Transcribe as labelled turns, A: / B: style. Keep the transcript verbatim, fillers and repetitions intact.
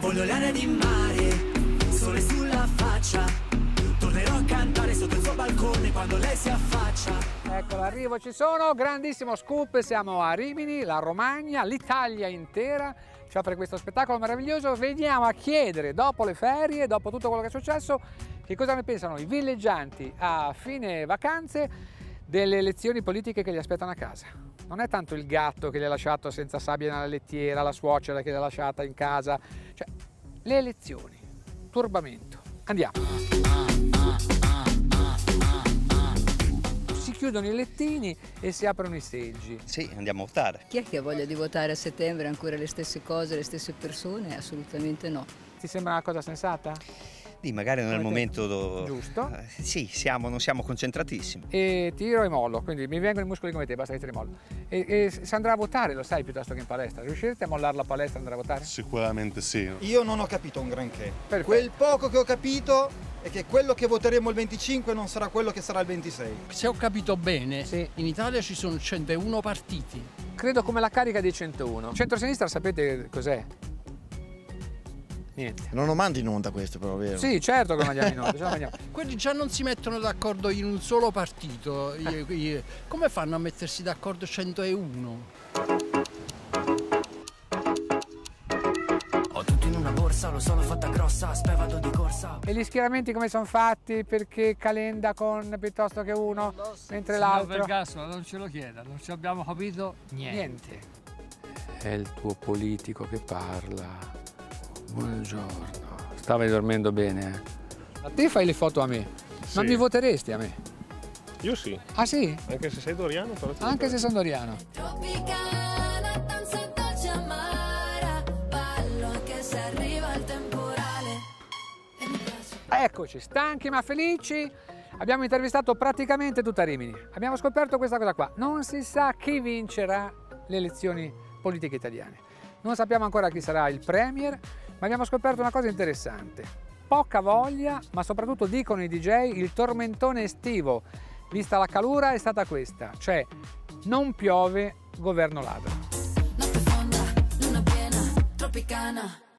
A: voglio l'aria di mare, sole sulla faccia, tornerò a cantare sotto il suo balcone quando lei si affaccia.
B: Ecco l'arrivo, ci sono, grandissimo scoop, siamo a Rimini, la Romagna, l'Italia intera ci offre questo spettacolo meraviglioso. Veniamo a chiedere, dopo le ferie, dopo tutto quello che è successo, che cosa ne pensano i villeggianti a fine vacanze delle elezioni politiche che li aspettano a casa. Non è tanto il gatto che li ha lasciato senza sabbia nella lettiera, la suocera che li ha lasciata in casa, cioè le elezioni, turbamento. Andiamo. Si chiudono i lettini e si aprono i seggi.
C: Sì, andiamo a votare.
D: Chi è che ha voglia di votare a settembre ancora le stesse cose, le stesse persone? Assolutamente no.
B: Ti sembra una cosa sensata?
C: Sì, magari nel
B: Avete...
C: momento do...
B: giusto.
C: Eh, sì, siamo, non siamo concentratissimi.
B: E tiro e mollo, quindi mi vengono i muscoli come te, basta che tiri e mollo. E, e si andrà a votare, lo sai, piuttosto che in palestra. Riuscirete a mollare la palestra e andare a votare?
E: Sicuramente sì.
F: Io non ho capito un granché.
B: Perché?
F: Quel poco che ho capito è che quello che voteremo il venticinque non sarà quello che sarà il ventisei.
G: Se ho capito bene,
B: sì.
G: In Italia ci sono centouno partiti.
B: Credo come la carica dei centouno. Centrosinistra sapete cos'è? Niente.
H: Non lo mandi in onda questo però, vero?
B: Sì, certo che lo mandiamo in onda. Ce lo mandiamo.
G: Quelli già non si mettono d'accordo in un solo partito. I- i- Come fanno a mettersi d'accordo centouno?
A: Ho tutto in una borsa, lo sono fatta grossa, spero vado di corsa.
B: E gli schieramenti come sono fatti? Perché Calenda con piuttosto che uno, mentre l'altro?
I: Vergassola, non ce lo chieda, non ci abbiamo capito niente.
B: Niente. È il tuo politico che parla. Buongiorno. Stavi dormendo bene, eh? A te fai le foto a me.
E: Sì.
B: Non mi voteresti a me?
E: Io sì,
B: Ah sì?
E: anche se sei doriano. Però ti
B: Anche se
E: voterei.
B: sono doriano.
J: Tropicana, danza dolce amara, ballo anche se arriva il temporale. E mi piace.
B: Eccoci, stanchi ma felici. Abbiamo intervistato praticamente tutta Rimini. Abbiamo scoperto questa cosa qua. Non si sa chi vincerà le elezioni politiche italiane. Non sappiamo ancora chi sarà il premier, ma abbiamo scoperto una cosa interessante. Poca voglia, ma soprattutto dicono i D J, il tormentone estivo, vista la calura, è stata questa, cioè non piove, governo ladro.
J: Notte fonda, luna piena, tropicana.